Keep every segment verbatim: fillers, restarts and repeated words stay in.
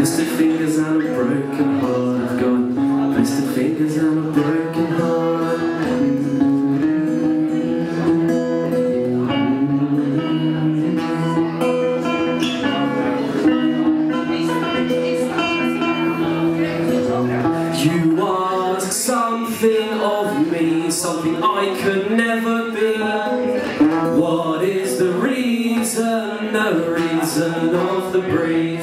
Blistered fingers and a broken heart. I've got blistered fingers and a broken heart. You ask something of me, something I could never be. What is the reason, the reason of the breeze?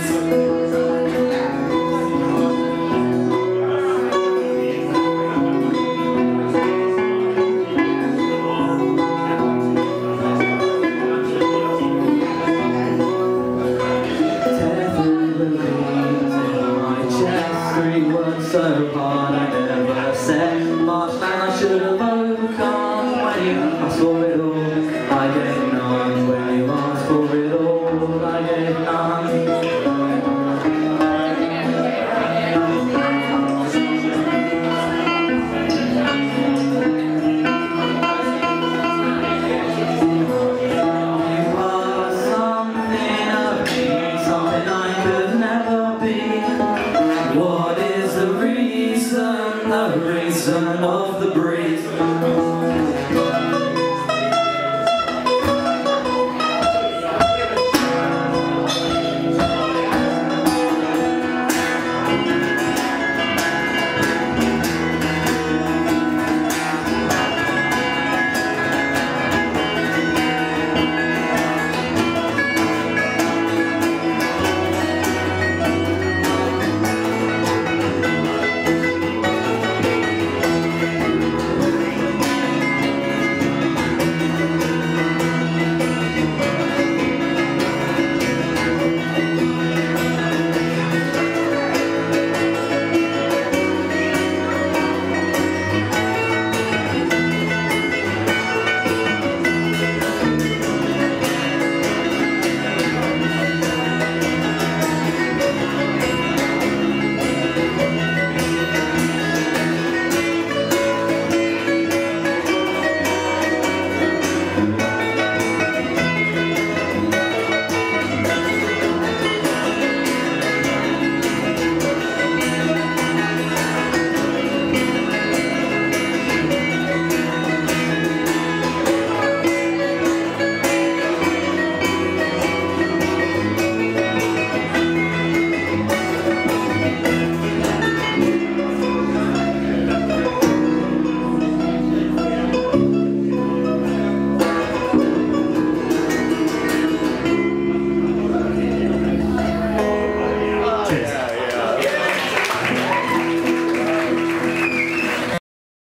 Three words so hard I never said much, and I should have overcome. When you asked for it all, I gave none. When you asked for it all, I gave none. You are something of me, something I could never be. What is the reason, the reason of the breeze?